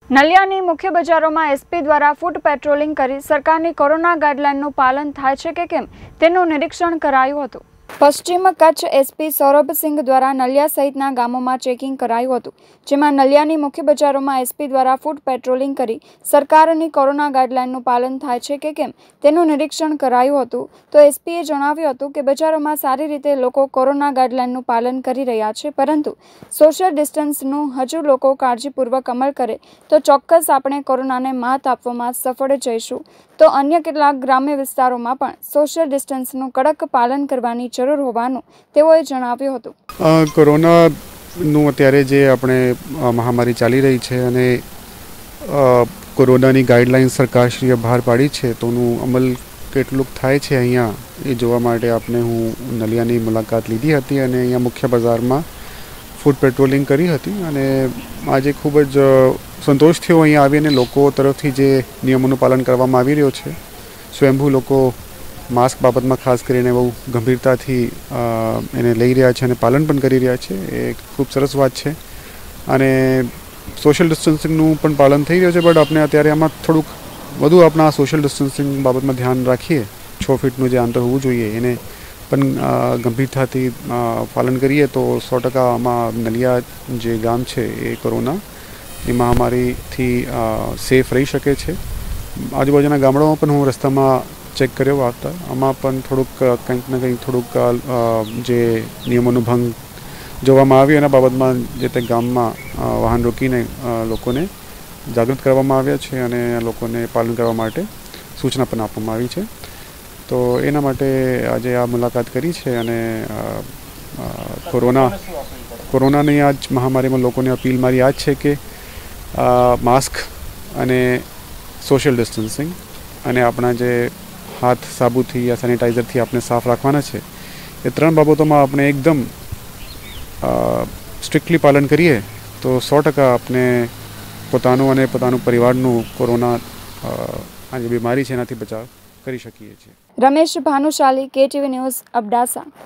નલિયાની મુખ્ય બજારોમાં એસપી દ્વારા ફૂટ પેટ્રોલિંગ કરી સરકારની કોરોના ગાઈડલાઈનનું પાલન થાય છે કે કેમ તેનું નિરીક્ષણ કરાયું હતું। પશ્ચિમ કચ્છ એસપી સૌરભસિંહ દ્વારા નલિયા સહિતના ગામોમાં ચેકિંગ કરાયું હતું, જેમાં નલિયાની મુખ્ય બજારોમાં એસપી દ્વારા ફૂટ પેટ્રોલિંગ કરી સરકારની કોરોના ગાઈડલાઈનનું પાલન થાય છે કે કેમ તેનું નિરીક્ષણ કરાયું હતું। તો એસપીએ જણાવ્યું હતું કે બજારોમાં સારી રીતે લોકો કોરોના ગાઈડલાઈનનું પાલન કરી રહ્યા છે, પરંતુ સોશિયલ ડિસ્ટન્સનું હજુ લોકો કાળજીપૂર્વક અમલ કરે તો ચોક્કસ આપણે કોરોનાને માત આપવામાં સફળ જઈશું। તો અન્ય કેટલાક ગ્રામ્ય વિસ્તારોમાં પણ સોશિયલ ડિસ્ટન્સનું કડક પાલન કરવાની જરૂર હોવાનું તેઓએ જણાવ્યું હતું। કોરોનાનું અત્યારે જે આપણે મહામારી ચાલી રહી છે અને કોરોનાની ગાઈડલાઈન સરકારશ્રીએ બહાર પાડી છે, તોનું અમલ કેટલુંક થાય છે અહીંયા એ જોવા માટે આપણે હું નલિયાની મુલાકાત લીધી હતી અને અહીંયા મુખ્ય બજારમાં ફૂટ પેટ્રોલિંગ કરી હતી અને આજે ખૂબ જ સંતોષ થયો અહીંયા આવીને લોકો તરફથી જે નિયમોનું પાલન કરવામાં આવી રહ્યો છે। સ્વયંભૂ લોકો માસ્ક બાબતમાં ખાસ કરીને બહુ ગંભીરતાથી એને લઈ રહ્યા છે અને પાલન પણ કરી રહ્યા છે, એ ખૂબ સરસ વાત છે। અને સોશિયલ ડિસ્ટન્સિંગનું પણ પાલન થઈ રહ્યું છે, બટ આપણે અત્યારે આમાં થોડુંક વધુ આપણા સોશિયલ ડિસ્ટન્સિંગ બાબતમાં ધ્યાન રાખીએ। 6 ફીટનું જે અંતર હોવું જોઈએ એને પણ ગંભીરતાથી પાલન કરીએ તો 100% આમાં નલિયા જે ગામ છે એ કોરોનાની મહામારીથી સેફ રહી શકે છે। આજુબાજુના ગામડાઓમાં પણ હું રસ્તામાં ચેક કર્યો આવતા, આમાં પણ થોડુંક કંઈક ને કંઈક થોડુંક જે નિયમોનો ભંગ જોવામાં આવ્યો એના બાબતમાં જે તે ગામમાં વાહન રોકીને લોકોને જાગૃત કરવામાં આવ્યા છે અને લોકોને પાલન કરવા માટે સૂચના પણ આપવામાં આવી છે। તો એના માટે આજે આ મુલાકાત કરી છે અને કોરોનાની આ જ મહામારીમાં લોકોને અપીલ મારી આ જ છે કે માસ્ક અને સોશિયલ ડિસ્ટન્સિંગ અને આપણા જે હાથ સાબુથી યા સેનિટાઈઝરથી આપણે સાફ રાખવાના છે, એ 3 બાબતોમાં આપણે એકદમ સ્ટ્રિક્ટલી પાલન કરીએ તો 100% આપણે પોતાનું અને પોતાનું પરિવારનું કોરોના આ જે બીમારી છે એનાથી બચાવ કરી શકીએ છીએ। Ramesh Bhanushali, KTV news, Abdasa.